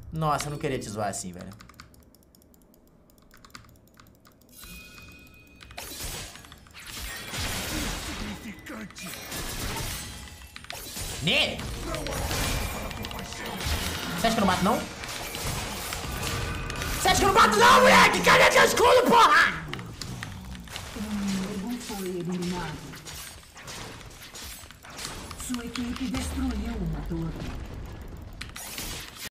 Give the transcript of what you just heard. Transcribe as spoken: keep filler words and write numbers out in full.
Nossa, eu não queria te zoar assim, velho. Nele! Você acha que eu não mato, não? Você acha que eu não mato, não, moleque? Cadê teu escudo, porra? O foi eliminado. Sua equipe destruiu uma torre.